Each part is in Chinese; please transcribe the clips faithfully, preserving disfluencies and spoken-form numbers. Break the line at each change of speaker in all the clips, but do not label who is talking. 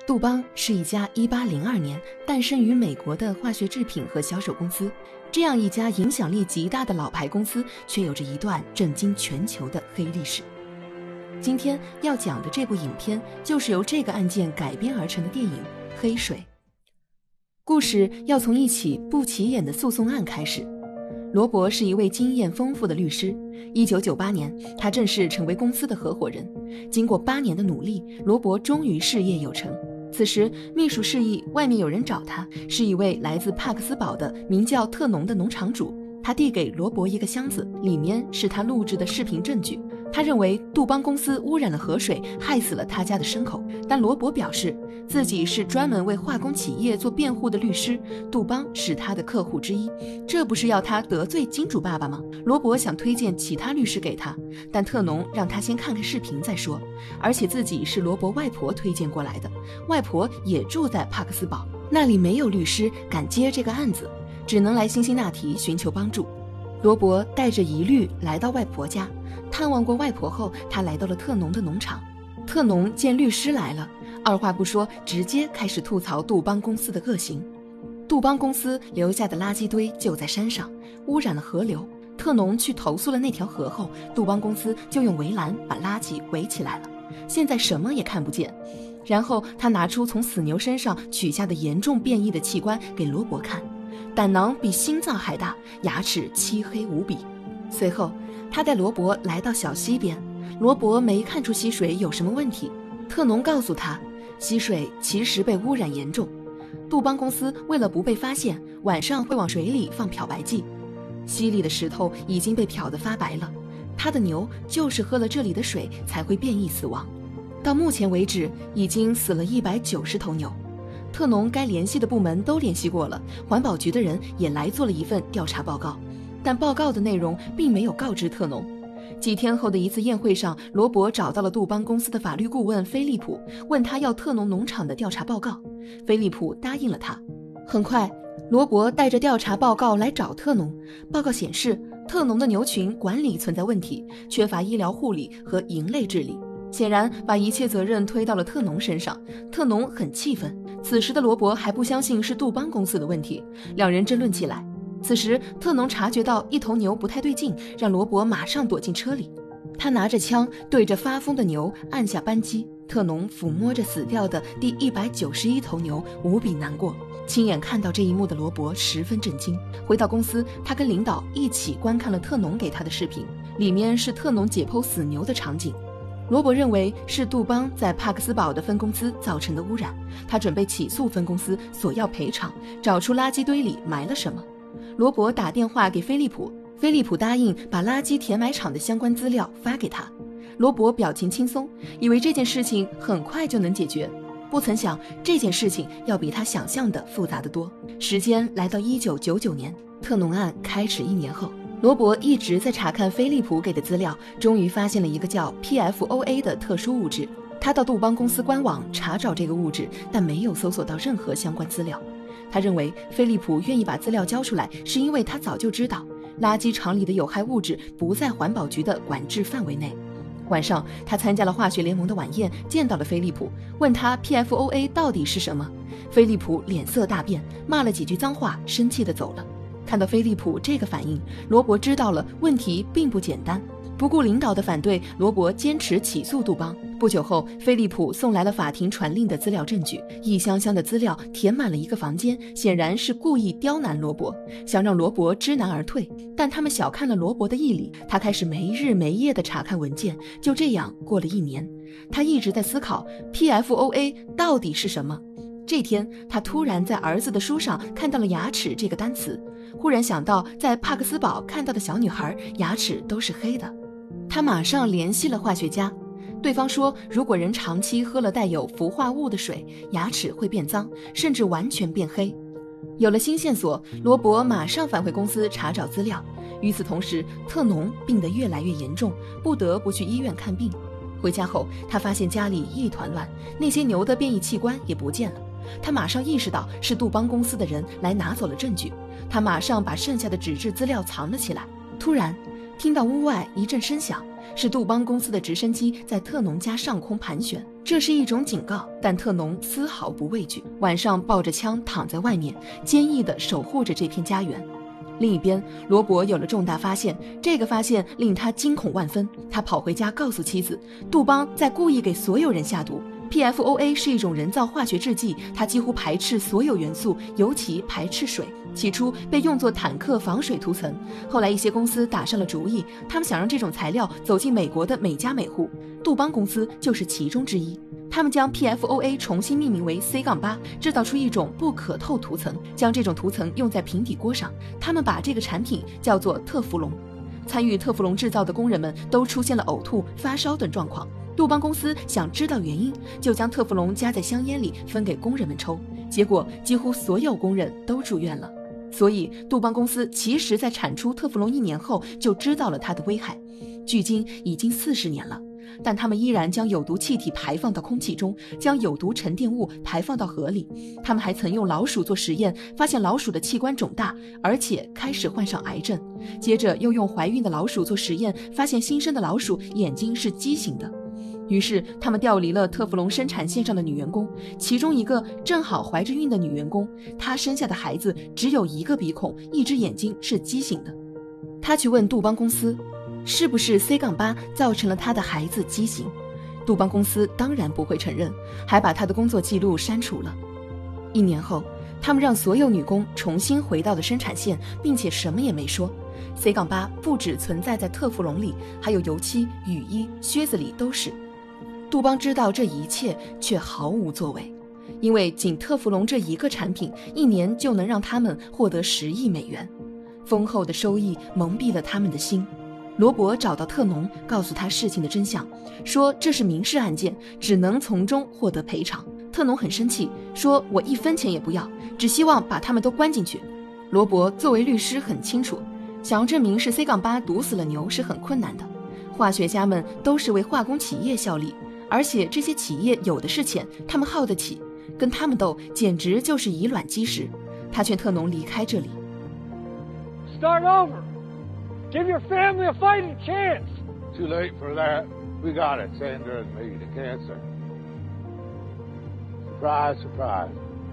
杜邦是一家一八零二年诞生于美国的化学制品和销售公司，这样一家影响力极大的老牌公司，却有着一段震惊全球的黑历史。今天要讲的这部影片，就是由这个案件改编而成的电影《黑水》。故事要从一起不起眼的诉讼案开始。罗伯是一位经验丰富的律师，一九九八年，他正式成为公司的合伙人。经过八年的努力，罗伯终于事业有成。此时，秘书示意外面有人找他，是一位来自帕克斯堡的名叫特农的农场主。他递给罗伯一个箱子，里面是他录制的视频证据。他认为杜邦公司污染了河水，害死了他家的牲口。但罗伯表示自己是专门为化工企业做辩护的律师，杜邦是他的客户之一，这不是要他得罪金主爸爸吗？罗伯想推荐其他律师给他，但特农让他先看看视频再说，而且自己是罗伯外婆推荐过来的，外婆也住在帕克斯堡，那里没有律师敢接这个案子，只能来辛辛那提寻求帮助。罗伯带着疑虑来到外婆家，探望过外婆后，他来到了特农的农场。特农见律师来了，二话不说，直接开始吐槽杜邦公司的恶行。杜邦公司留下的垃圾堆就在山上，污染了河流。特农去投诉了那条河后，杜邦公司就用围栏把垃圾围起来了，现在什么也看不见。然后他拿出从死牛身上取下的严重变异的器官给罗伯看，胆囊比心脏还大，牙齿漆黑无比。随后他带罗伯来到小溪边，罗伯没看出溪水有什么问题。特农告诉他，溪水其实被污染严重，杜邦公司为了不被发现，晚上会往水里放漂白剂，溪里的石头已经被漂得发白了，他的牛就是喝了这里的水才会变异死亡。到目前为止，已经死了一百九十头牛。特农该联系的部门都联系过了，环保局的人也来做了一份调查报告，但报告的内容并没有告知特农。几天后的一次宴会上，罗伯找到了杜邦公司的法律顾问菲利普，问他要特农农场的调查报告。菲利普答应了他。很快，罗伯带着调查报告来找特农。报告显示，特农的牛群管理存在问题，缺乏医疗护理和营类治理，显然把一切责任推到了特农身上。特农很气愤，此时的罗伯还不相信是杜邦公司的问题，两人争论起来。此时特农察觉到一头牛不太对劲，让罗伯马上躲进车里。他拿着枪对着发疯的牛按下扳机。特农抚摸着死掉的第一百九十一头牛，无比难过。亲眼看到这一幕的罗伯十分震惊。回到公司，他跟领导一起观看了特农给他的视频，里面是特农解剖死牛的场景。罗伯认为是杜邦在帕克斯堡的分公司造成的污染，他准备起诉分公司，索要赔偿，找出垃圾堆里埋了什么。罗伯打电话给菲利普，菲利普答应把垃圾填埋场的相关资料发给他。罗伯表情轻松，以为这件事情很快就能解决，不曾想这件事情要比他想象的复杂得多。时间来到一九九九年，特农案开始一年后，罗伯一直在查看菲利普给的资料，终于发现了一个叫 P F O A 的特殊物质。他到杜邦公司官网查找这个物质，但没有搜索到任何相关资料。他认为菲利普愿意把资料交出来，是因为他早就知道垃圾场里的有害物质不在环保局的管制范围内。晚上，他参加了化学联盟的晚宴，见到了菲利普，问他 P F O A 到底是什么。菲利普脸色大变，骂了几句脏话，生气地走了。看到菲利普这个反应，罗伯知道了问题并不简单。不顾领导的反对，罗伯坚持起诉杜邦。不久后，菲利普送来了法庭传令的资料证据，一箱箱的资料填满了一个房间，显然是故意刁难罗伯，想让罗伯知难而退。但他们小看了罗伯的毅力，他开始没日没夜地查看文件。就这样过了一年，他一直在思考 P F O A 到底是什么。这天，他突然在儿子的书上看到了牙齿这个单词，忽然想到在帕克斯堡看到的小女孩牙齿都是黑的。他马上联系了化学家，对方说如果人长期喝了带有氟化物的水，牙齿会变脏，甚至完全变黑。有了新线索，罗伯马上返回公司查找资料。与此同时，特农病得越来越严重，不得不去医院看病。回家后，他发现家里一团乱，那些牛的变异器官也不见了。他马上意识到是杜邦公司的人来拿走了证据，他马上把剩下的纸质资料藏了起来。突然， 听到屋外一阵声响，是杜邦公司的直升机在特农家上空盘旋，这是一种警告，但特农丝毫不畏惧，晚上抱着枪躺在外面，坚毅地守护着这片家园。另一边，罗伯有了重大发现，这个发现令他惊恐万分。他跑回家告诉妻子，杜邦在故意给所有人下毒。P F O A 是一种人造化学制剂，它几乎排斥所有元素，尤其排斥水。起初被用作坦克防水涂层，后来一些公司打上了主意，他们想让这种材料走进美国的每家每户，杜邦公司就是其中之一。他们将 P F O A 重新命名为 C 八， 制造出一种不可透涂层，将这种涂层用在平底锅上。他们把这个产品叫做特氟龙。参与特氟龙制造的工人们都出现了呕吐、发烧等状况。杜邦公司想知道原因，就将特氟龙加在香烟里分给工人们抽，结果几乎所有工人都住院了。所以杜邦公司其实在产出特氟龙一年后就知道了它的危害，距今已经四十年了，但他们依然将有毒气体排放到空气中，将有毒沉淀物排放到河里。他们还曾用老鼠做实验，发现老鼠的器官肿大，而且开始患上癌症。接着又用怀孕的老鼠做实验，发现新生的老鼠眼睛是畸形的。于是他们调离了特氟龙生产线上的女员工，其中一个正好怀着孕的女员工，她生下的孩子只有一个鼻孔，一只眼睛是畸形的。她去问杜邦公司，是不是 C 八 造成了她的孩子畸形？杜邦公司当然不会承认，还把她的工作记录删除了。一年后，他们让所有女工重新回到了生产线，并且什么也没说。C 八 不只存在在特氟龙里，还有油漆、雨衣、靴子里都是。杜邦知道这一切，却毫无作为，因为仅特氟龙这一个产品，一年就能让他们获得十亿美元，丰厚的收益蒙蔽了他们的心。罗伯找到特农，告诉他事情的真相，说这是民事案件，只能从中获得赔偿。特农很生气，说我一分钱也不要，只希望把他们都关进去。罗伯作为律师很清楚，想要证明是 C 八 毒死了牛是很困难的。化学家们都是为化工企业效力，而且这些企业有的是钱，他们耗得起，跟他们斗简直就是以卵击石。他劝特农离开这里。
Start over. Give your family a fighting chance.
Too late for that. We got it, Sandra and me, the cancer. Surprise, surprise.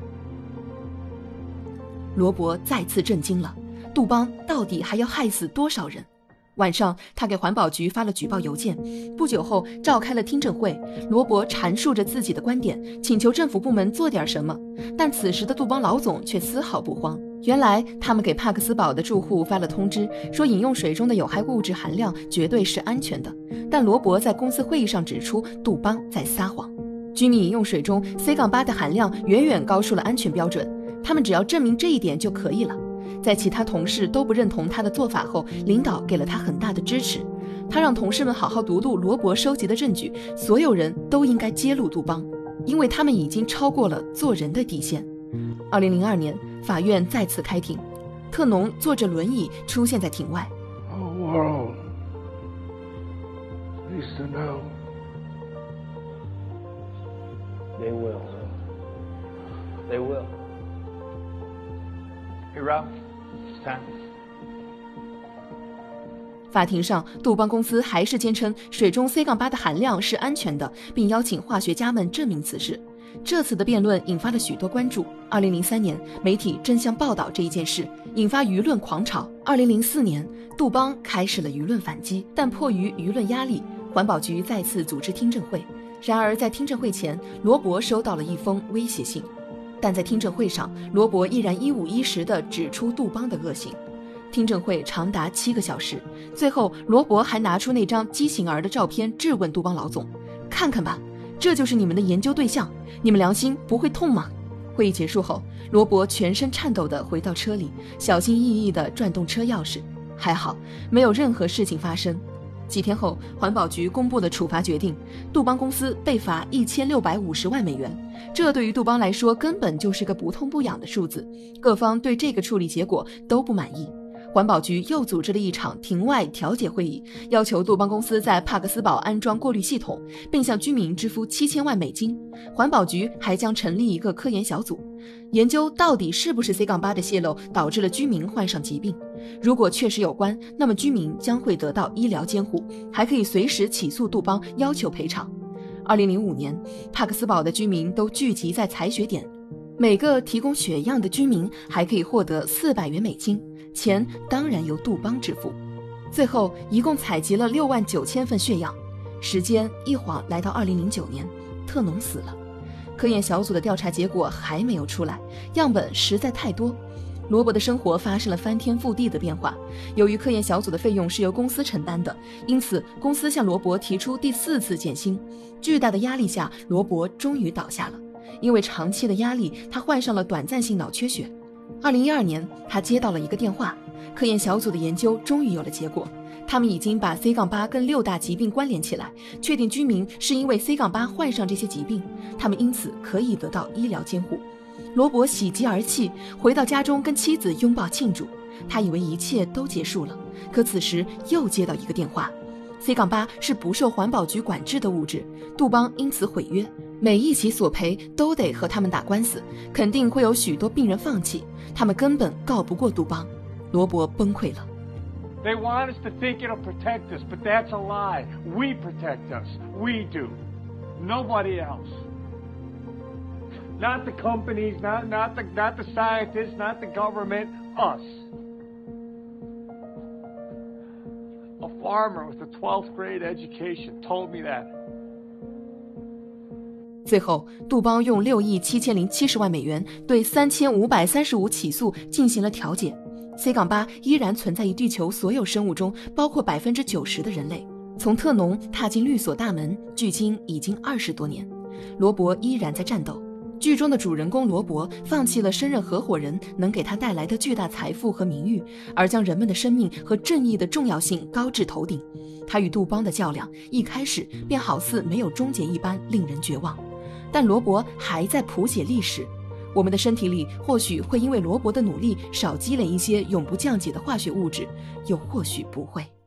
罗伯再次震惊了，杜邦到底还要害死多少人？晚上，他给环保局发了举报邮件。不久后，召开了听证会。罗伯阐述着自己的观点，请求政府部门做点什么。但此时的杜邦老总却丝毫不慌。原来，他们给帕克斯堡的住户发了通知，说饮用水中的有害物质含量绝对是安全的。但罗伯在公司会议上指出，杜邦在撒谎。居民饮用水中 C 八 的含量远远高出了安全标准，他们只要证明这一点就可以了。在其他同事都不认同他的做法后，领导给了他很大的支持。他让同事们好好读读罗伯收集的证据，所有人都应该揭露杜邦，因为他们已经超过了做人的底线。二零零二年，法院再次开庭，特农坐着轮椅出现在庭外。
Oh, world needs to know.
They will. They will. Hey, Ralph, it's time.
法庭上，杜邦公司还是坚称水中 C 八 的含量是安全的，并邀请化学家们证明此事。这次的辩论引发了许多关注。二零零三年，媒体争相报道这一件事，引发舆论狂潮。二零零四年，杜邦开始了舆论反击，但迫于舆论压力，环保局再次组织听证会。然而，在听证会前，罗伯收到了一封威胁信。但在听证会上，罗伯依然一五一十地指出杜邦的恶行。听证会长达七个小时，最后罗伯还拿出那张畸形儿的照片质问杜邦老总：“看看吧，这就是你们的研究对象，你们良心不会痛吗？”会议结束后，罗伯全身颤抖地回到车里，小心翼翼地转动车钥匙。还好，没有任何事情发生。几天后，环保局公布了处罚决定，杜邦公司被罚一千六百五十万美元。这对于杜邦来说根本就是个不痛不痒的数字，各方对这个处理结果都不满意。环保局又组织了一场庭外调解会议，要求杜邦公司在帕克斯堡安装过滤系统，并向居民支付七千万美金。环保局还将成立一个科研小组， 研究到底是不是 C 八 的泄漏导致了居民患上疾病。如果确实有关，那么居民将会得到医疗监护，还可以随时起诉杜邦要求赔偿。二零零五年，帕克斯堡的居民都聚集在采血点，每个提供血样的居民还可以获得四百元美金，钱当然由杜邦支付。最后一共采集了六万九千份血样，时间一晃来到二零零九年，特农死了。科研小组的调查结果还没有出来，样本实在太多。罗伯的生活发生了翻天覆地的变化。由于科研小组的费用是由公司承担的，因此公司向罗伯提出第四次减薪。巨大的压力下，罗伯终于倒下了。因为长期的压力，他患上了短暂性脑缺血。二零一二年，他接到了一个电话，科研小组的研究终于有了结果。他们已经把 C 八 跟六大疾病关联起来，确定居民是因为 C 八 患上这些疾病，他们因此可以得到医疗监护。罗伯喜极而泣，回到家中跟妻子拥抱庆祝。他以为一切都结束了，可此时又接到一个电话 ，C 八 是不受环保局管制的物质，杜邦因此毁约，每一起索赔都得和他们打官司，肯定会有许多病人放弃，他们根本告不过杜邦。罗伯崩溃了。
They want us to think it'll protect us, but that's a lie. We protect us. We do. Nobody else. Not the companies, not, not, the, not the scientists, not the government, us. A farmer with a twelfth grade education told me that.
最后，杜邦用六亿七千零七十万美元对三千五百三十五起诉进行了调解。C 八 依然存在于地球所有生物中，包括百分之九十的人类。从特农踏进律所大门，距今已经二十多年。罗伯依然在战斗。剧中的主人公罗伯放弃了升任合伙人能给他带来的巨大财富和名誉，而将人们的生命和正义的重要性高至头顶。他与杜邦的较量一开始便好似没有终结一般，令人绝望。但罗伯还在谱写历史。我们的身体里或许会因为罗伯的努力少积累一些永不降解的化学物质，又或许不会。